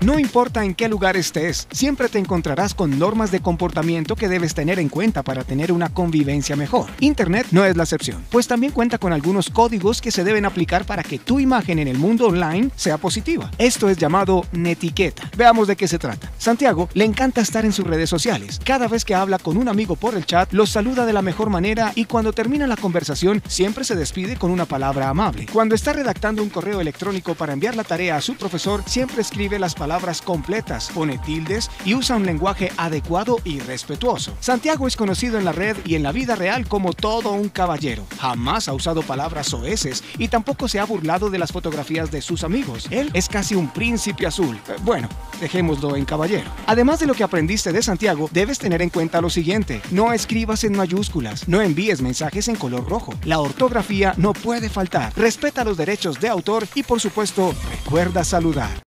No importa en qué lugar estés, siempre te encontrarás con normas de comportamiento que debes tener en cuenta para tener una convivencia mejor. Internet no es la excepción, pues también cuenta con algunos códigos que se deben aplicar para que tu imagen en el mundo online sea positiva. Esto es llamado netiqueta. Veamos de qué se trata. Santiago le encanta estar en sus redes sociales. Cada vez que habla con un amigo por el chat, los saluda de la mejor manera y cuando termina la conversación siempre se despide con una palabra amable. Cuando está redactando un correo electrónico para enviar la tarea a su profesor, siempre escribe las palabras completas, pone tildes y usa un lenguaje adecuado y respetuoso. Santiago es conocido en la red y en la vida real como todo un caballero. Jamás ha usado palabras soeces y tampoco se ha burlado de las fotografías de sus amigos. Él es casi un príncipe azul. Bueno, dejémoslo en caballero. Además de lo que aprendiste de Santiago, debes tener en cuenta lo siguiente: no escribas en mayúsculas, no envíes mensajes en color rojo. La ortografía no puede faltar. Respeta los derechos de autor y, por supuesto, recuerda saludar.